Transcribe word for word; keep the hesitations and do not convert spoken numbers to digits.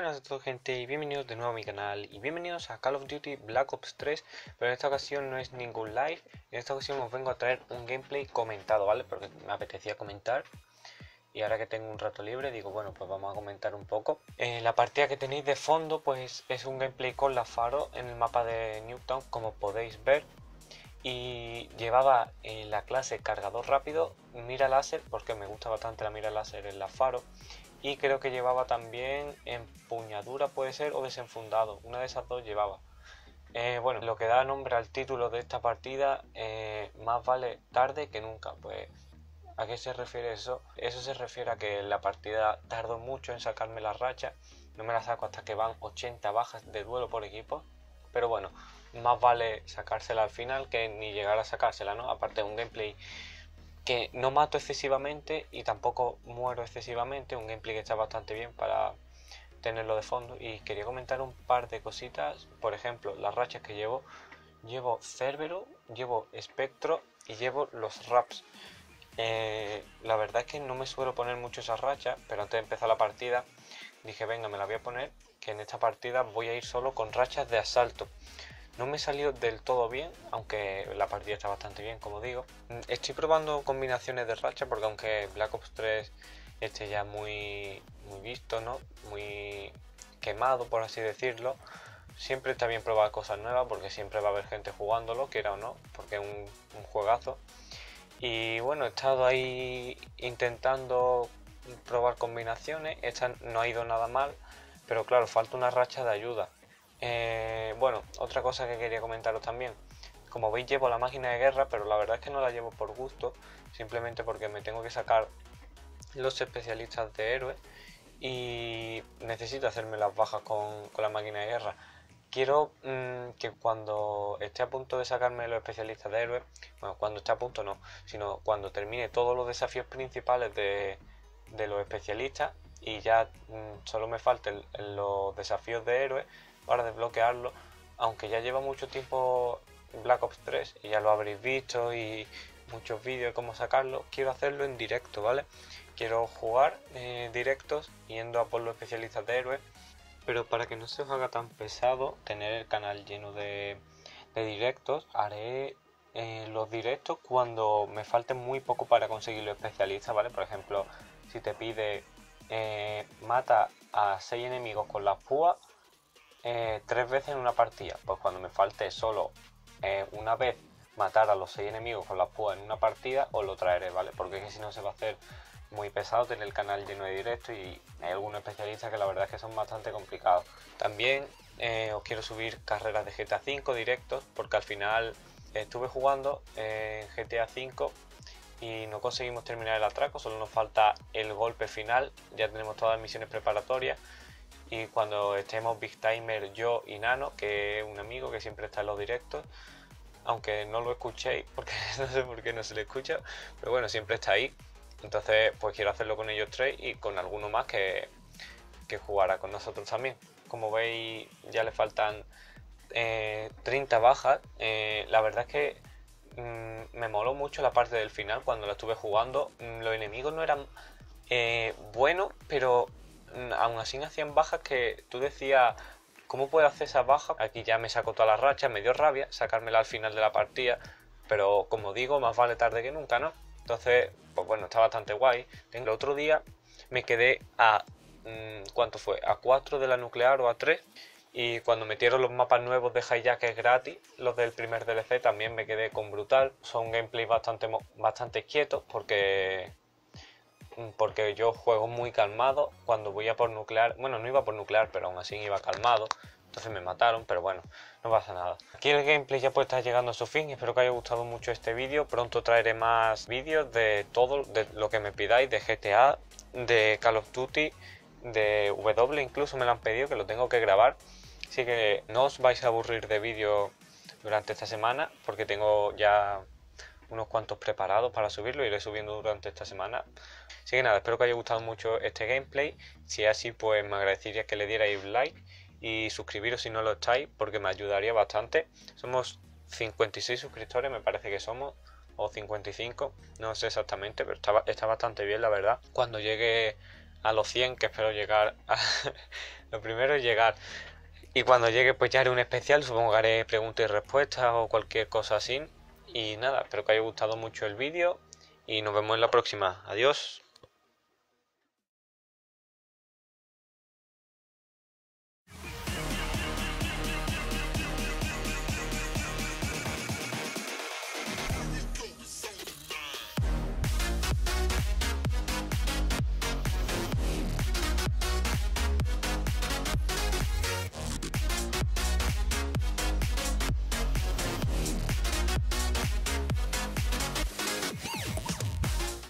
buenas a todos, gente, y bienvenidos de nuevo a mi canal y bienvenidos a Call of Duty Black Ops tres. Pero en esta ocasión no es ningún live. En esta ocasión os vengo a traer un gameplay comentado, ¿vale? Porque me apetecía comentar y ahora que tengo un rato libre digo, bueno, pues vamos a comentar un poco. Eh, la partida que tenéis de fondo pues es un gameplay con la Faro en el mapa de Newtown, como podéis ver. Y llevaba en la clase cargador rápido, mira láser, porque me gusta bastante la mira láser en la Faro. Y creo que llevaba también empuñadura, puede ser, o desenfundado. Una de esas dos llevaba. Eh, bueno, lo que da nombre al título de esta partida, eh, más vale tarde que nunca. Pues, ¿a qué se refiere eso? Eso se refiere a que la partida tardó mucho en sacarme la racha. No me la saco hasta que van ochenta bajas de duelo por equipo. Pero bueno, más vale sacársela al final que ni llegar a sacársela, ¿no? Aparte de un gameplay que no mato excesivamente y tampoco muero excesivamente, un gameplay que está bastante bien para tenerlo de fondo. Y quería comentar un par de cositas, por ejemplo, las rachas que llevo. Llevo Cerbero, llevo Espectro y llevo los Raps. Eh, la verdad es que no me suelo poner mucho esas rachas, pero antes de empezar la partida dije, venga, me la voy a poner, que en esta partida voy a ir solo con rachas de asalto. No me salió del todo bien, aunque la partida está bastante bien, como digo. Estoy probando combinaciones de racha, porque aunque Black Ops tres esté ya muy, muy visto, ¿no? Muy quemado, por así decirlo, siempre está bien probar cosas nuevas, porque siempre va a haber gente jugándolo, quiera o no, porque es un, un juegazo. Y bueno, he estado ahí intentando probar combinaciones, esta no ha ido nada mal, pero claro, falta una racha de ayuda. Eh, bueno, otra cosa que quería comentaros también. Como veis, llevo la máquina de guerra, pero la verdad es que no la llevo por gusto, simplemente porque me tengo que sacar los especialistas de héroe y necesito hacerme las bajas con, con la máquina de guerra. Quiero mmm, que cuando esté a punto de sacarme los especialistas de héroe, bueno, cuando esté a punto no, sino cuando termine todos los desafíos principales de, de los especialistas y ya mmm, solo me falten los desafíos de héroe para desbloquearlo, aunque ya lleva mucho tiempo Black Ops tres y ya lo habréis visto y muchos vídeos de cómo sacarlo. Quiero hacerlo en directo, ¿vale? Quiero jugar eh, directos yendo a por los especialistas de héroes, pero para que no se os haga tan pesado tener el canal lleno de, de directos, haré eh, los directos cuando me falte muy poco para conseguir los especialistas, ¿vale? Por ejemplo, si te pide eh, mata a seis enemigos con las púas Eh, tres veces en una partida, pues cuando me falte solo eh, una vez matar a los seis enemigos con las púas en una partida, os lo traeré, ¿vale? Porque es que si no se va a hacer muy pesado tener el canal lleno de directos y hay algunos especialistas que la verdad es que son bastante complicados. También eh, os quiero subir carreras de G T A cinco directos, porque al final estuve jugando en G T A cinco y no conseguimos terminar el atraco, solo nos falta el golpe final, ya tenemos todas las misiones preparatorias. Y cuando estemos Big Timer, yo y Nano, que es un amigo que siempre está en los directos, aunque no lo escuchéis, porque no sé por qué no se le escucha, pero bueno, siempre está ahí. Entonces, pues quiero hacerlo con ellos tres y con alguno más que, que jugará con nosotros también. Como veis, ya le faltan eh, treinta bajas. Eh, la verdad es que mmm, me moló mucho la parte del final cuando la estuve jugando. Mm, los enemigos no eran eh, buenos, pero aún así hacían bajas que tú decías, ¿cómo puedo hacer esas bajas? Aquí ya me sacó toda la racha, me dio rabia sacármela al final de la partida, pero como digo, más vale tarde que nunca, ¿no? Entonces, pues bueno, está bastante guay. El otro día me quedé a, ¿cuánto fue? A cuatro de la nuclear o a tres, y cuando metieron los mapas nuevos de Hijack gratis, los del primer D L C, también me quedé con brutal. Son gameplays bastante, bastante quietos porque... porque yo juego muy calmado. Cuando voy a por nuclear, bueno, no iba por nuclear, pero aún así iba calmado, entonces me mataron, pero bueno, no pasa nada. Aquí el gameplay ya puede estar llegando a su fin. Espero que haya gustado mucho este vídeo. Pronto traeré más vídeos de todo, de lo que me pidáis, de G T A, de Call of Duty, de W, incluso me lo han pedido, que lo tengo que grabar, así que no os vais a aburrir de vídeos durante esta semana, porque tengo ya unos cuantos preparados para subirlo, iré subiendo durante esta semana. Así que nada, espero que haya gustado mucho este gameplay. Si es así, pues me agradecería que le dierais like y suscribiros si no lo estáis, porque me ayudaría bastante. Somos cincuenta y seis suscriptores, me parece que somos, o cincuenta y cinco, no sé exactamente, pero está, está bastante bien, la verdad. Cuando llegue a los cien, que espero llegar a... Lo primero es llegar. Y cuando llegue pues ya haré un especial, supongo que haré preguntas y respuestas o cualquier cosa así. Y nada, espero que haya gustado mucho el vídeo y nos vemos en la próxima. Adiós.